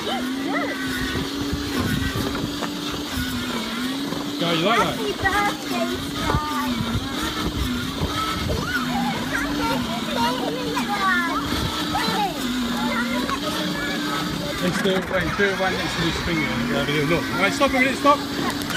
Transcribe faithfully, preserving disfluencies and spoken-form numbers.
Go, you like that? Happy birthday, Sky. Let's do it, wait, do it right next to this finger and have a little look. Right, stop a minute, stop.